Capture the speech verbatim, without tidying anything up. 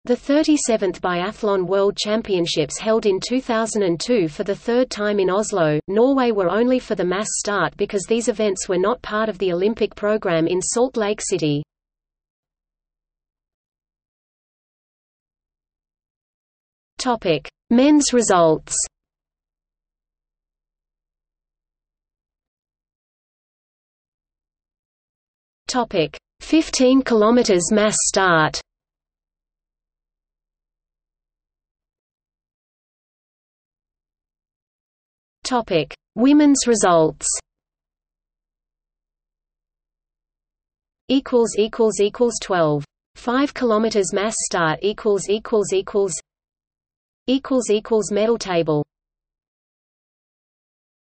The thirty-seventh Biathlon World Championships held in two thousand two for the third time in Oslo, Norway were only for the mass start because these events were not part of the Olympic program in Salt Lake City. Topic: Men's results. Topic: fifteen kilometers mass start. Topic: Women's results. Equals equals equals twelve. Five kilometers mass start equals equals equals equals equals medal table.